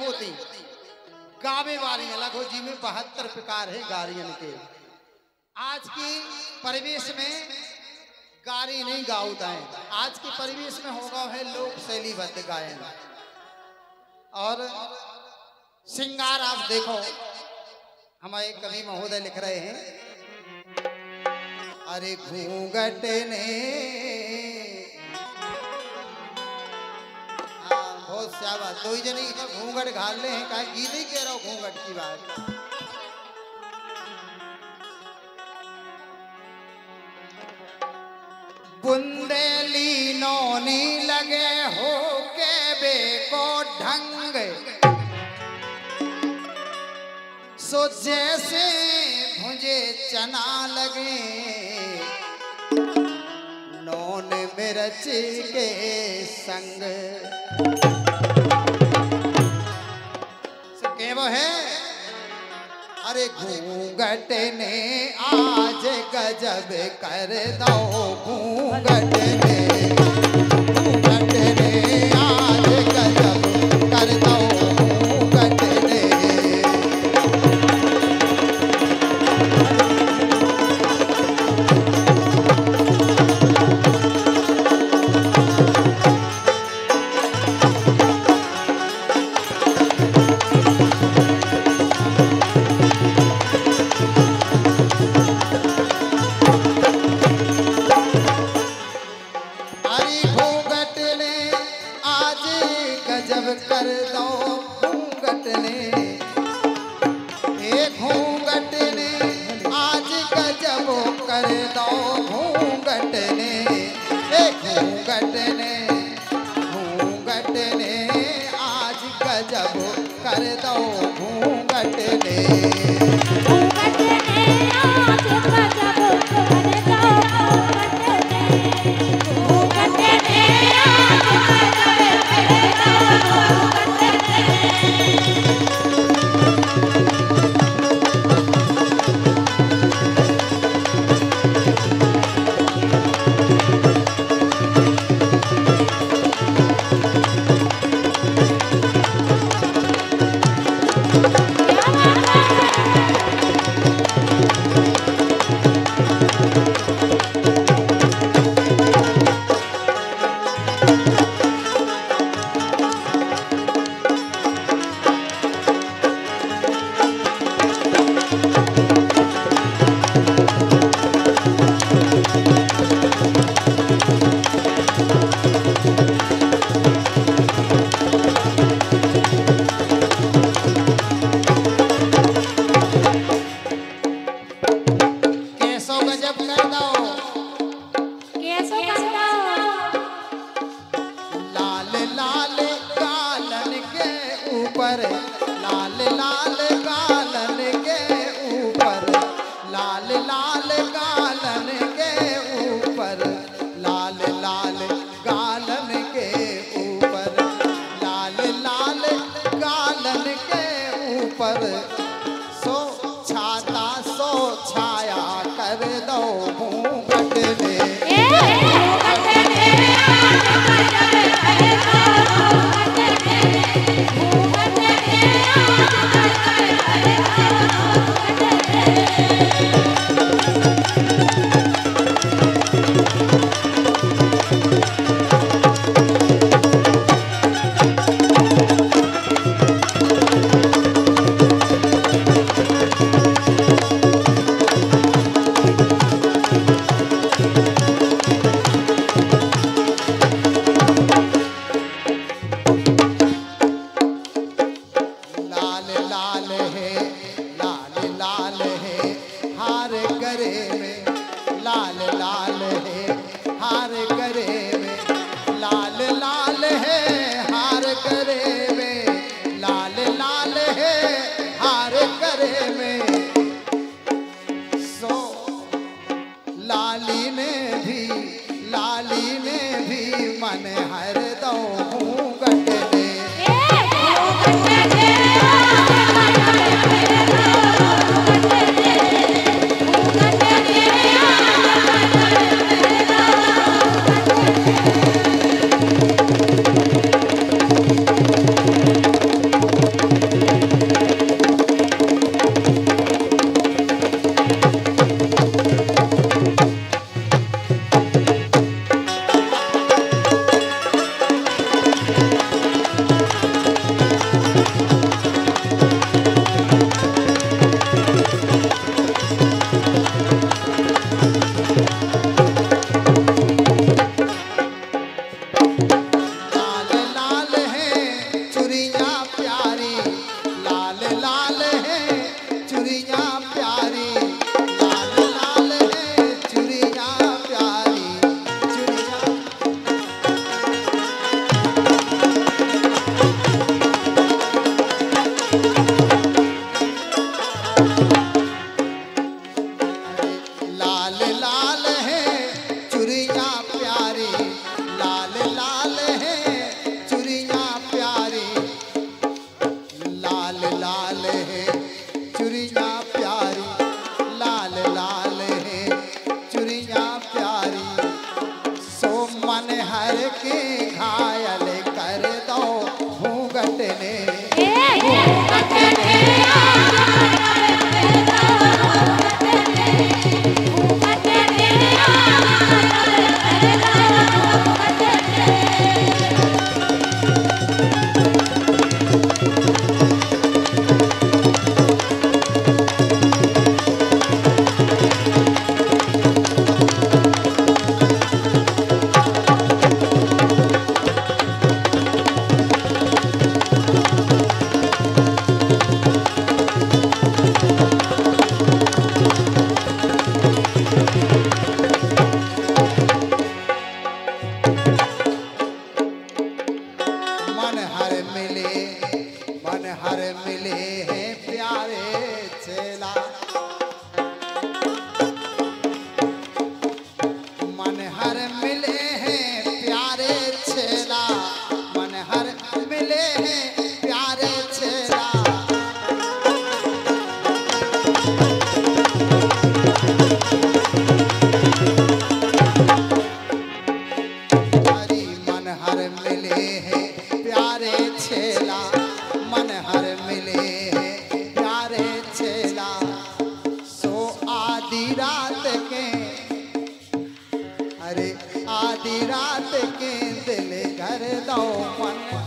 होती, गावे वाली अलग हो, जी में 72 प्रकार है गारियन के। आज की परिवेश में गारी नहीं गाउत है, आज के परिवेश में होगा है लोक शैलीबद्ध गायन और श्रृंगार। आप देखो हमारे कवि महोदय लिख रहे हैं, अरे घूंघट ने बहुत स्यावा दो ही जनी घूंघट घाल ले हैं, कहा की नहीं कह रहा हूं घूंघट की बात। बुंदेली नौनी लगे हो के बेको ढंग, सो जैसे मुझे चना लगे नौन मिर्च के संग। के वो है, अरे घूंघट ने आज गजब कर दो, घूंघट ने आज गजब कर दो, घूंघट ने। कर दो घूंघट ने, ए घूंघट ने आज गजब कर दो, घूंघट ने, ए घूंघट ने, घूंघट ने आज गजब कर दो, घूंघट ने, घूंघट ने आज गजब कर दो, घूंघट ने आज घुमटने आधी रात के दिल कर दो मन